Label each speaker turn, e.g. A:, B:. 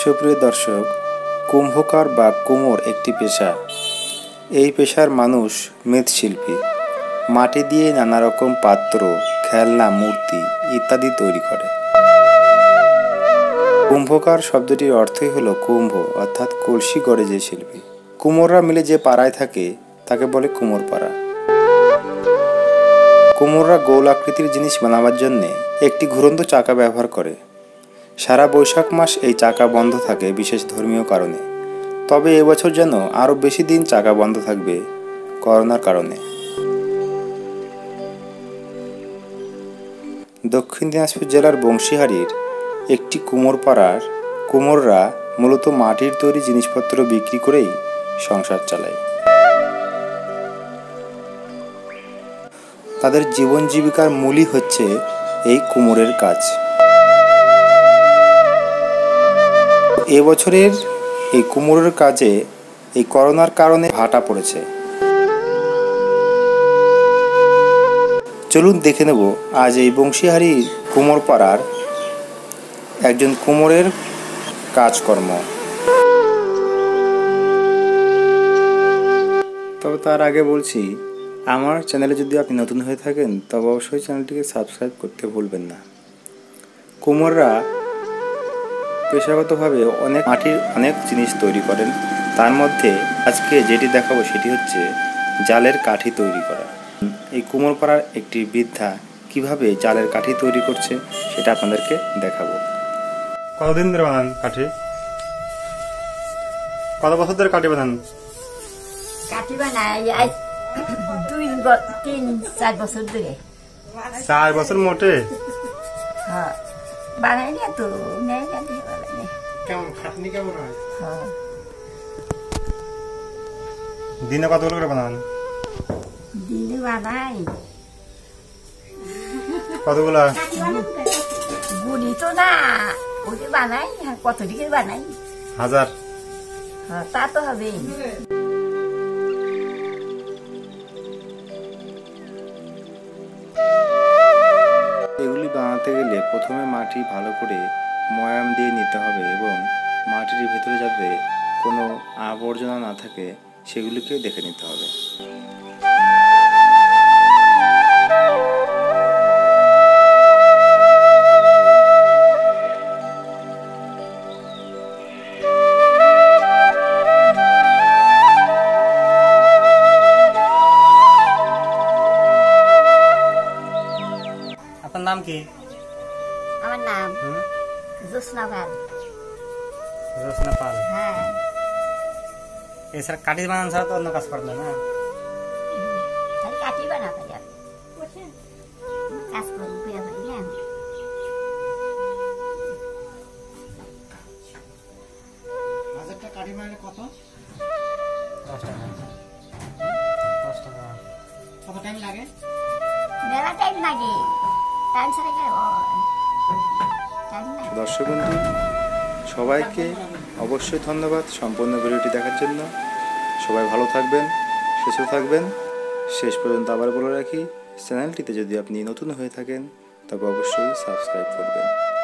A: সুপ্রিয় দর্শক, কুম্ভকার বা কুমোর একটি পেশা। এই পেশার মানুষ মৃৎশিল্পী। মাটি দিয়ে নানা রকম পাত্র, খেলনা, মূর্তি ইত্যাদি তৈরি করে। কুম্ভকার শব্দটির অর্থই হলো কুম্ভ, অর্থাৎ কলসি গড়ে যে শিল্পী। কুমোররা মিলে যে পাড়ায় থাকে তাকে বলে কুমোর পাড়া। কুমোররা গোল আকৃতির জিনিস বানাবার জন্যে একটি ঘুরন্ত চাকা ব্যবহার করে। সারা বৈশাখ মাস এই চাকা বন্ধ থাকে বিশেষ ধর্মীয় কারণে। তবে এবছর যেন আরও বেশি দিন চাকা বন্ধ থাকবে করোনার কারণে। দক্ষিণ দিনাজপুর জেলার বংশীহারির একটি কুমোর পাড়ার কুমোররা মূলত মাটির তৈরি জিনিসপত্র বিক্রি করেই সংসার চালায়। তাদের জীবন জীবিকার মূলই হচ্ছে এই কুমোরের কাজ। এবছরের এই কুমোরের কাজে এই করোনার কারণে ভাটা পড়েছে। চলুন দেখে নেব আজ এই বংশীহারি কুমোর পাড়ার একজন কুমোরের কাজকর্ম। তবে তার আগে বলছি, আমার চ্যানেলে যদি আপনি নতুন হয়ে থাকেন তবে অবশ্যই চ্যানেলটিকে সাবস্ক্রাইব করতে ভুলবেন না। কুমোররা পেশাগতভাবে মাটির অনেক জিনিস তৈরি করেন। তার মধ্যে আজকে যেটি দেখাবো সেটি হচ্ছে জালের কাঠি তৈরি করা। এই কুমোরপাড়ার একটি বৃদ্ধা কিভাবে জালের কাঠি তৈরি করছে সেটা আপনাদেরকে দেখাবো।
B: কতদিন ধরে বানান কাঠি? কত বছর ধরে কাঠি বানান?
C: কাঠি বানাই 2-3-4 বছর ধরে।
B: 4 বছর মোটে?
C: হ্যাঁ, বানাই না তো, নেই না দিয়ে বানাই না।
B: কেমন খাটনি কেমন হয়?
C: হ্যাঁ,
B: দিনে কতগুলো করে বানান?
C: দিনে বানাই
B: কতগুলো?
C: গুলি তো না, ওটি বানাই কত দিকে বানাই।
B: 1000?
C: হ্যাঁ, তা তো হবে।
A: এগুলি বানাতে গেলে প্রথমে মাটি ভালো করে ময়াম দিয়ে নিতে হবে এবং মাটির ভেতরে যাতে কোনো আবর্জনা না থাকে সেগুলিকে দেখে নিতে হবে।
B: আপনার নাম কি?
C: আমার নাম জ্যোৎস্না পাল।
B: জ্যোৎস্না পাল।
C: হ্যাঁ,
B: এছাড়া কাঠি বানান ছাড়া তো অন্য কাজ করলে না?
C: তাহলে কাঠি বানাতে যাবে, কাজ করবো পেয়ে যাবে না।
D: বাজারটা কাঠি বানালে কত?
B: 10 টাকা। 10 টাকা।
D: কত টাইম লাগে?
C: মেলা টাইম লাগে, টাইম ছাড়া কি টাইম লাগে।
A: দর্শক বন্ধু সবাইকে অবশ্যই ধন্যবাদ সম্পূর্ণ ভিডিওটি দেখার জন্য। সবাই ভালো থাকবেন, সুস্থ থাকবেন। শেষ পর্যন্ত আবার বলে রাখি, চ্যানেলটিতে যদি আপনি নতুন হয়ে থাকেন তবে অবশ্যই সাবস্ক্রাইব করবেন।